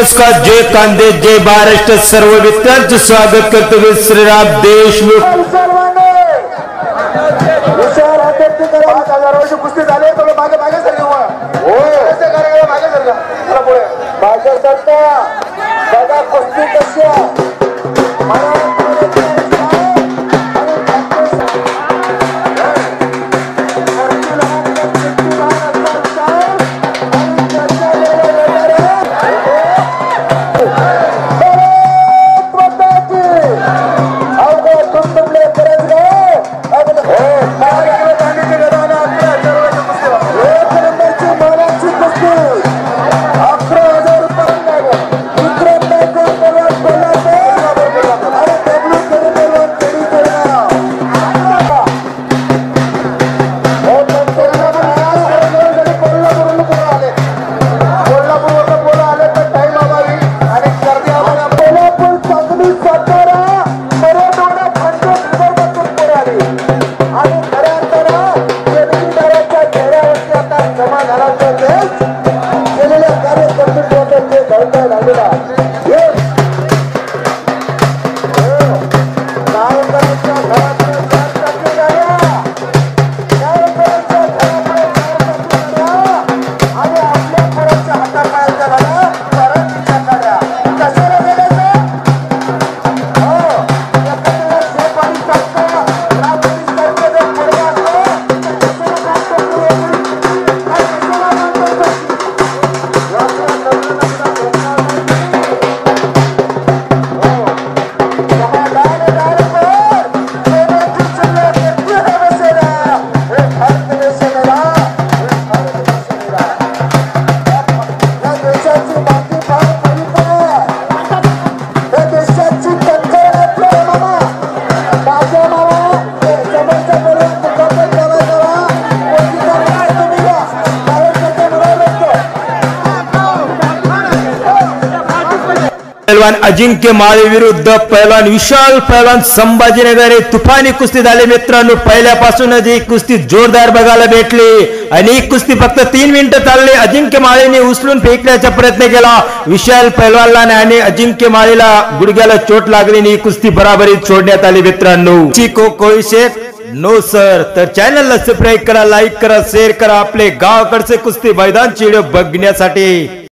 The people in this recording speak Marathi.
नमस्कार, जय कांदे, जय महाराष्ट्र. सर्व मित्रांचं स्वागत करतो मी श्रीराम देशमुख. कुस्ती झाले थोडं मागे मागे सरका. हो मागे सरका. मागे सरका. बघा कुस्ती कशी पहलवान अजिंक्य माळी विरुद्ध पहलवान विशाल पहलवान संभाजीनगर. तुफानी कुस्ती झाली मित्रांनो. पहिल्यापासूनच ही कुस्ती जोरदार बघायला भेटली आणि ही कुस्ती फक्त 3 मिनिटं चालली. अजिंक्य माळीने उचलून फेकण्याचा प्रयत्न केला विशाल पहलवानला आणि अजिंक्य माळीला गुडघ्याला चोट लागली आणि ही कुस्ती बराबरीत सोडण्यात आली मित्रांनो. कोळी शेख नो सर. तर चॅनलला सबस्क्राईब करा, लाईक करा, शेअर करा आपले गावाकडचे कुस्ती मैदानचे व्हिडिओ बघण्यासाठी.